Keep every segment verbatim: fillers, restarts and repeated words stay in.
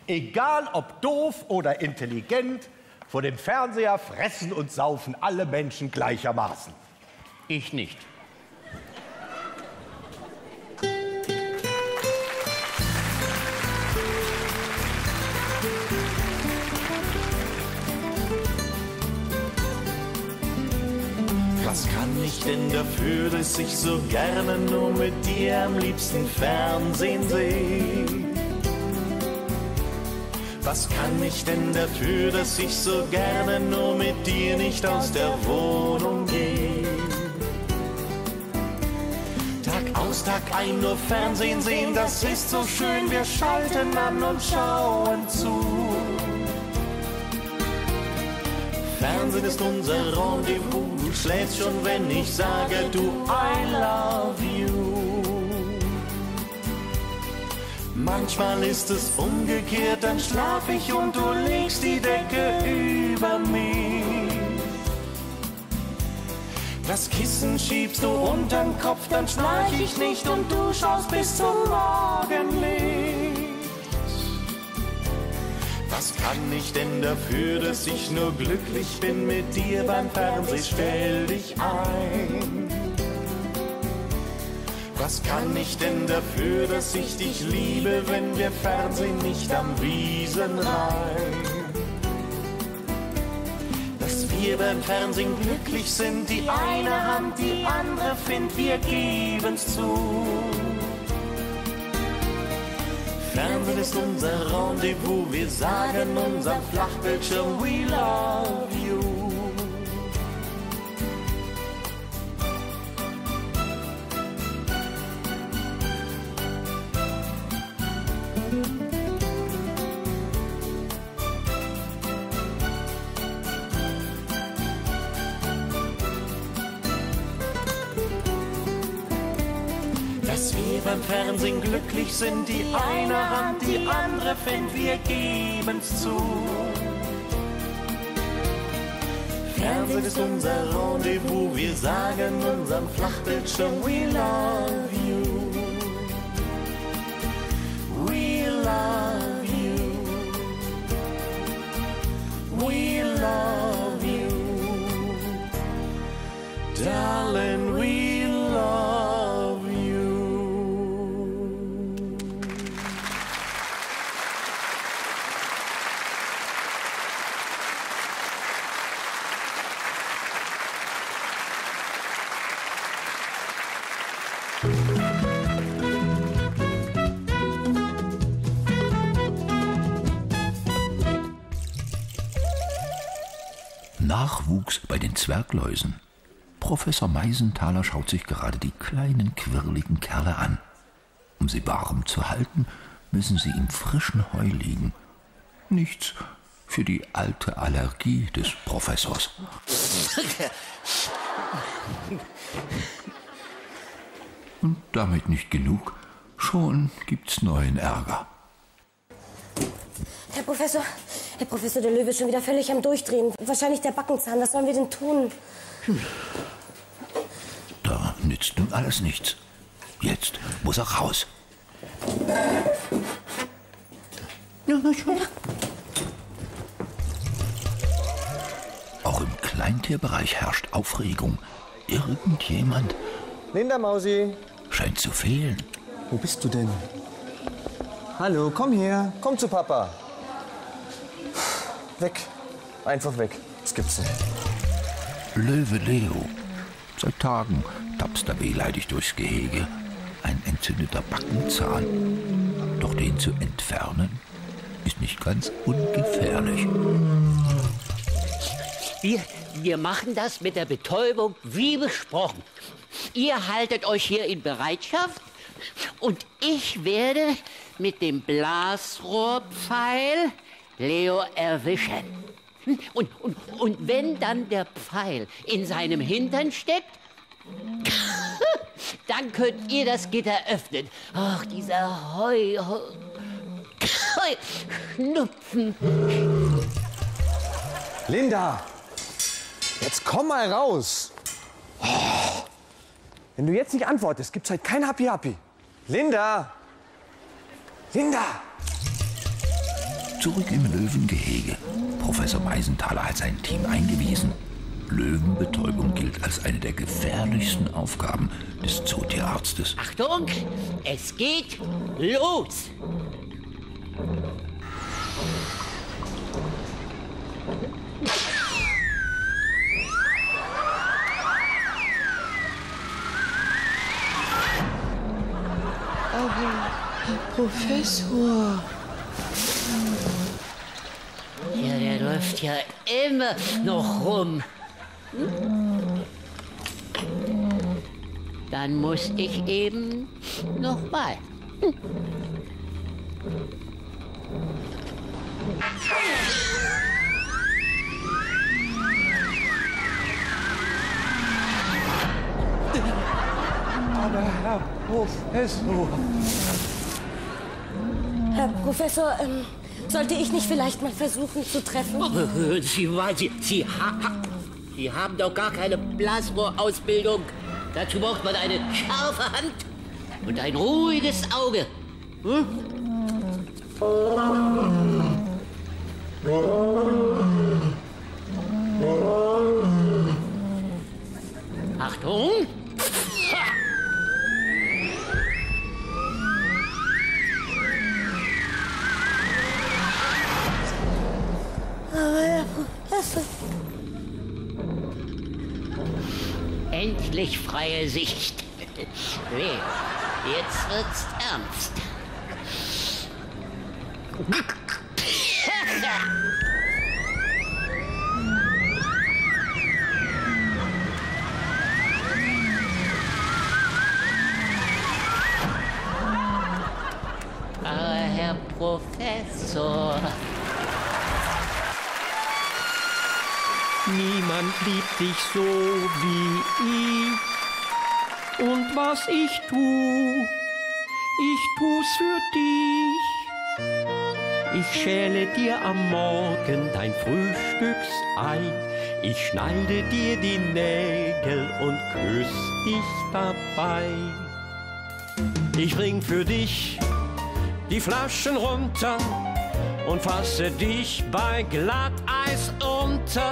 Egal ob doof oder intelligent, vor dem Fernseher fressen und saufen alle Menschen gleichermaßen. Ich nicht. Was kann ich denn dafür, dass ich so gerne nur mit dir am liebsten Fernsehen sehe? Was kann ich denn dafür, dass ich so gerne nur mit dir nicht aus der Wohnung gehe? Tag aus, Tag ein nur Fernsehen sehen, das ist so schön, wir schalten an und schauen zu. Fernsehen ist unser Rendezvous, du schläfst schon, wenn ich sage, du, I love you. Manchmal ist es umgekehrt, dann schlaf ich und du legst die Decke über mich. Das Kissen schiebst du untern Kopf, dann schnarch ich nicht und du schaust bis zum Morgenlicht. Was kann ich denn dafür, dass ich nur glücklich bin mit dir beim Fernsehen? Stell dich ein. Was kann ich denn dafür, dass ich dich liebe, wenn wir Fernsehen nicht am Wiesenrhein? Dass wir beim Fernsehen glücklich sind, die eine Hand, die andere findet, wir geben's zu. Fernsehen ist unser Rendezvous, wir sagen unserem Flachbildschirm, we love you. Dass wir beim Fernsehen glücklich sind, die eine Hand, die andere findet, wir geben's zu. Fernsehen ist unser Rendezvous, wir sagen unserem Flachbildschirm, we love you. We love you. We love you. Darling, we love you. Nachwuchs bei den Zwergläusen. Professor Meisenthaler schaut sich gerade die kleinen, quirligen Kerle an. Um sie warm zu halten, müssen sie im frischen Heu liegen. Nichts für die alte Allergie des Professors. Und damit nicht genug, schon gibt's neuen Ärger. Herr Professor, Herr Professor, der Löwe ist schon wieder völlig am Durchdrehen. Wahrscheinlich der Backenzahn. Was sollen wir denn tun? Hm. Da nützt nun alles nichts. Jetzt muss er raus. Ja, na schon. Ja. Auch im Kleintierbereich herrscht Aufregung. Irgendjemand... Linda Mausi. Scheint zu fehlen. Wo bist du denn? Hallo, komm her. Komm zu Papa. Weg. Einfach weg. Das gibt's nicht. Löwe Leo. Seit Tagen tapst er wehleidig durchs Gehege. Ein entzündeter Backenzahn. Doch den zu entfernen, ist nicht ganz ungefährlich. Wir, wir machen das mit der Betäubung wie besprochen. Ihr haltet euch hier in Bereitschaft und ich werde mit dem Blasrohrpfeil Leo erwischen. Und, und, und wenn dann der Pfeil in seinem Hintern steckt, dann könnt ihr das Gitter öffnen. Ach, dieser Heu... Heu Schnupfen. Linda! Jetzt komm mal raus! Oh. Wenn du jetzt nicht antwortest, gibt's halt kein Happy Happy. Linda! Linda! Zurück im Löwengehege. Professor Meisenthaler hat sein Team eingewiesen. Löwenbetäubung gilt als eine der gefährlichsten Aufgaben des Zootierarztes. Achtung, es geht los. Aber, Herr Professor... Ja, der läuft ja immer noch rum. Dann muss ich eben noch mal. Aber Herr Professor... Herr Professor, ähm, sollte ich nicht vielleicht mal versuchen zu treffen? Oh, Sie, Sie, Sie, ha, Sie haben doch gar keine Blasrohrausbildung. Dazu braucht man eine scharfe Hand und ein ruhiges Auge. Hm? Achtung! Ha! Aber Herr Professor... Endlich freie Sicht. Jetzt wird's ernst. Aber Herr Professor... Niemand liebt dich so wie ich. Und was ich tu, ich tu's für dich. Ich schäle dir am Morgen dein Frühstücksei. Ich schneide dir die Nägel und küss dich dabei. Ich bring für dich die Flaschen runter und fasse dich bei Glatteis unter.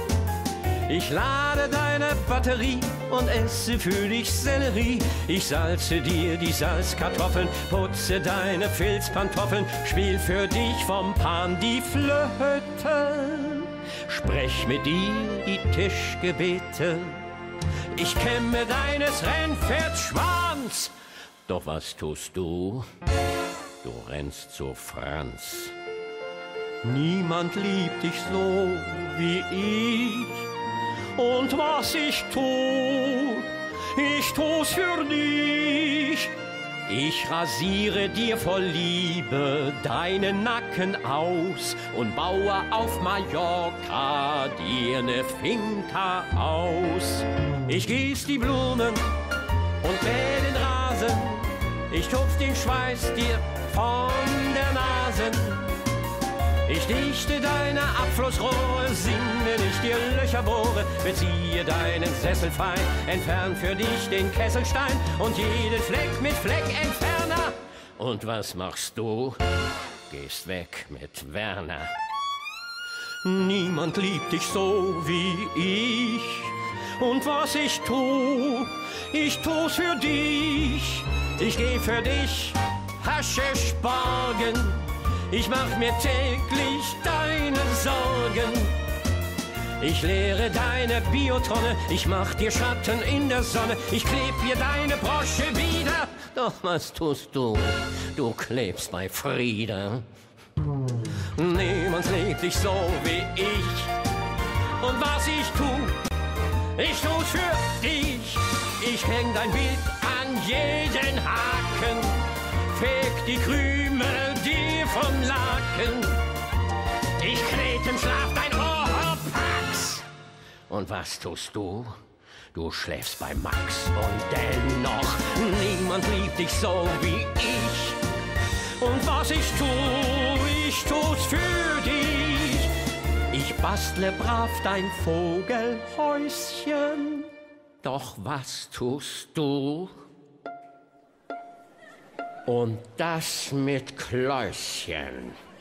Ich lade deine Batterie und esse für dich Sellerie. Ich salze dir die Salzkartoffeln, putze deine Filzpantoffeln, spiel für dich vom Pan die Flöte, sprech mit dir die Tischgebete. Ich kämme deines Rennpferds Schwanz, doch was tust du? Du rennst zu Franz. Niemand liebt dich so wie ich. Und was ich tu, ich tu's für dich. Ich rasiere dir vor Liebe deinen Nacken aus und baue auf Mallorca dir ne Finca aus. Ich gieß die Blumen und mäh den Rasen. Ich tupf den Schweiß dir von der Nase. Ich dichte deine Abflussrohre, singe ich dir Löcher bohre, beziehe deinen Sessel fein, entfern für dich den Kesselstein und jeden Fleck mit Fleckentferner. Und was machst du? Gehst weg mit Werner. Niemand liebt dich so wie ich. Und was ich tu, ich tu's für dich. Ich geh für dich Haschisch borgen. Ich mach mir täglich deine Sorgen. Ich leere deine Biotonne, ich mach dir Schatten in der Sonne. Ich kleb dir deine Brosche wieder. Doch was tust du? Du klebst bei Frieda. Niemand liebt dich so wie ich. Und was ich tu, ich tu's für dich. Ich häng dein Bild an jeden Haken, feg die Krümel dir vom Laken. Ich kret im Schlaf dein Ohrpax. Und was tust du? Du schläfst bei Max. Und dennoch, niemand liebt dich so wie ich. Und was ich tu, ich tu's für dich. Ich bastle brav dein Vogelhäuschen. Doch was tust du? Und das mit Kläuschen.